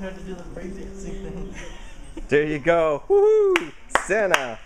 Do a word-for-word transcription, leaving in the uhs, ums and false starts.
tried to do the breakdancing thing. There you go. Woohoo! Santa.